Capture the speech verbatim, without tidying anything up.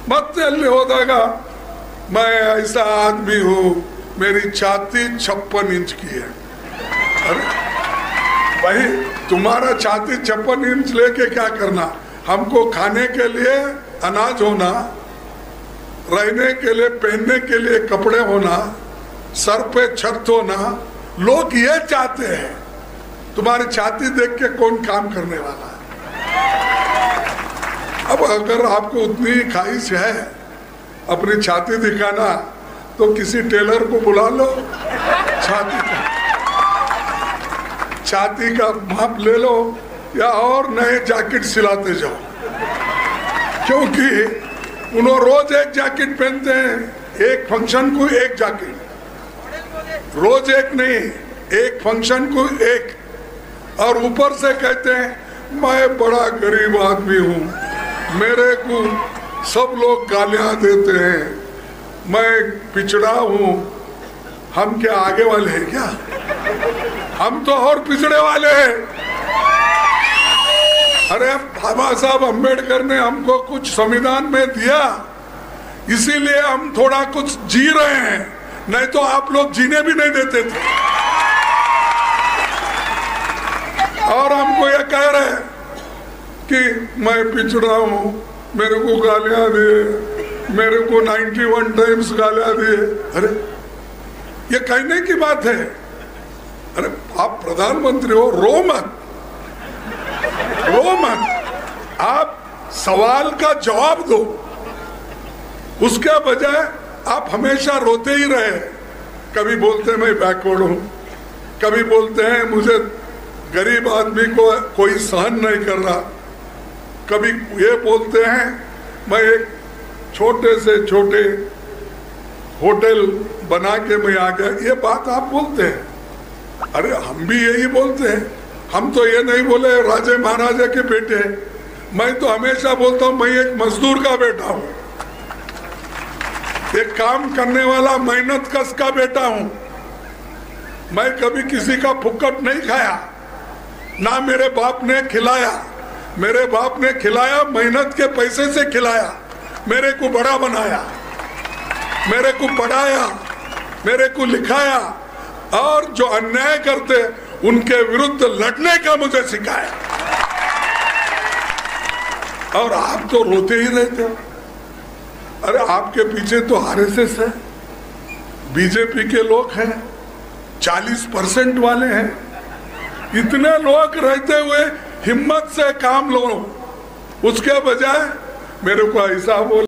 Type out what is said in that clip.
मत चलने होता। मैं ऐसा आदमी हूँ, मेरी छाती छप्पन इंच की है। अरे भाई, तुम्हारा छाती छप्पन इंच लेके क्या करना? हमको खाने के लिए अनाज होना, रहने के लिए, पहनने के लिए कपड़े होना, सर पे छत होना, लोग ये चाहते हैं। तुम्हारी छाती देख के कौन काम करने वाला है? अब अगर आपको उतनी ख्वाहिश है अपनी छाती दिखाना, तो किसी टेलर को बुला लो, छाती का छाती का माप ले लो, या और नए जैकेट सिलाते जाओ, क्योंकि उन्होंने रोज एक जैकेट पहनते हैं। एक फंक्शन को एक जैकेट, रोज एक नहीं, एक फंक्शन को एक, और ऊपर से कहते हैं मैं बड़ा गरीब आदमी हूँ, मेरे को सब लोग गालियाँ देते हैं, मैं पिछड़ा हूँ। हम क्या आगे वाले हैं क्या? हम तो और पिछड़े वाले हैं। अरे बाबा साहब अम्बेडकर ने हमको कुछ संविधान में दिया, इसीलिए हम थोड़ा कुछ जी रहे हैं, नहीं तो आप लोग जीने भी नहीं देते थे। और हमको ये कह रहे हैं कि मैं पिछड़ा हूँ, मेरे को गालियां दिए, मेरे को इक्यानवे टाइम्स गालियां दिए। अरे ये कहने की बात है। अरे आप प्रधानमंत्री हो, रो मत, रो मत, आप सवाल का जवाब दो। उसके बजाय आप हमेशा रोते ही रहे। कभी बोलते हैं मैं बैकवर्ड हूं, कभी बोलते हैं मुझे गरीब आदमी को कोई सहन नहीं कर रहा, कभी ये बोलते हैं मैं एक छोटे से छोटे होटल बना के मैं आ गया। ये बात आप बोलते हैं। अरे हम भी यही बोलते हैं। हम तो ये नहीं बोले राजे महाराजा के बेटे, मैं तो हमेशा बोलता हूँ मैं एक मजदूर का बेटा हूँ, एक काम करने वाला मेहनत कश का बेटा हूँ। मैं कभी किसी का फुक्कट नहीं खाया, ना मेरे बाप ने खिलाया। मेरे बाप ने खिलाया, मेहनत के पैसे से खिलाया, मेरे को बड़ा बनाया, मेरे को पढ़ाया, मेरे को लिखाया, और जो अन्याय करते उनके विरुद्ध लड़ने का मुझे सिखाया। और आप तो रोते ही रहते हो। अरे आपके पीछे तो आरएसएस है, बीजेपी के लोग हैं, चालीस परसेंट वाले हैं। इतने लोग रहते हुए हिम्मत से काम लो, उसके बजाय मेरे को ऐसा बोल